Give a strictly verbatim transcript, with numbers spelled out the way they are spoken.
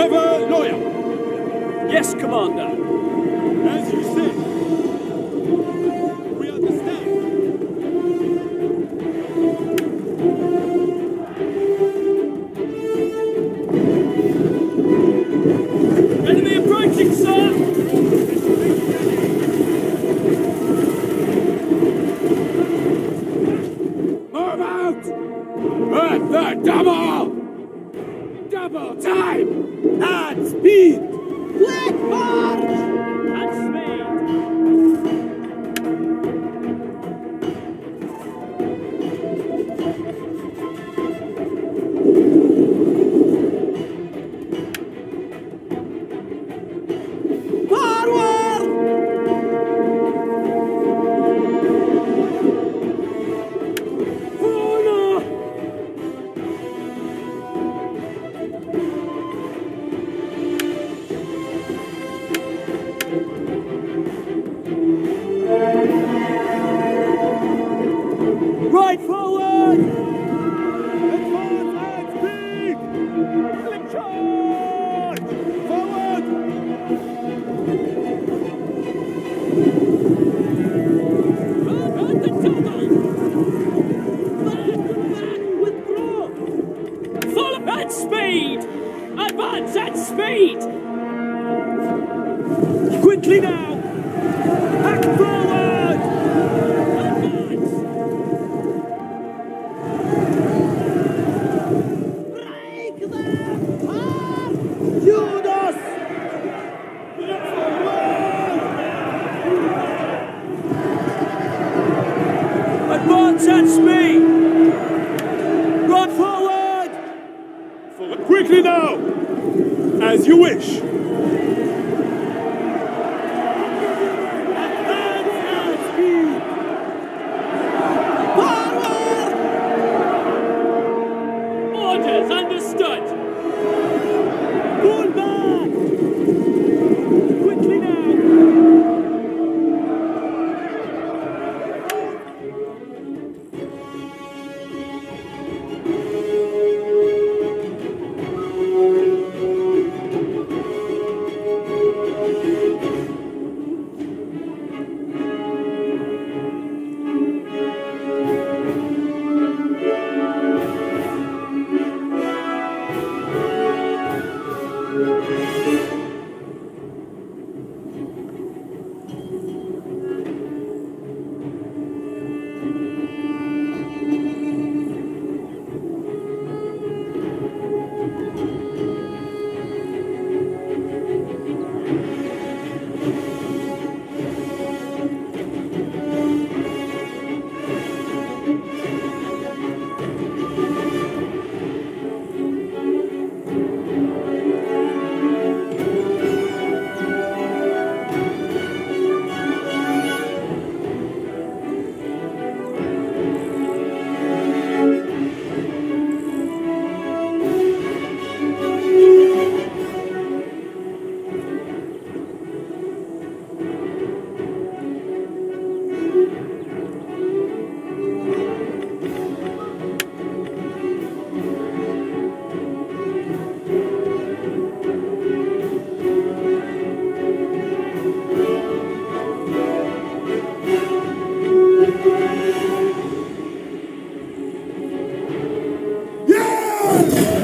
Ever loyal. Yes, Commander. As you said. We understand. Enemy approaching, sir! Move out! At the double! Double time! At speed! Quick march! At speed! Right forward! Advance at speed! Quick charge! Forward! At the double! Back, back, withdraw! Follow at speed! Advance at speed! Quickly now! Back forward! Advance! Break them apart! Judas! Advance at speed! Run forward! Forward quickly now! As you wish! Advance at speed! Forward! Orders understood! Pull back! Quickly now! Yeah!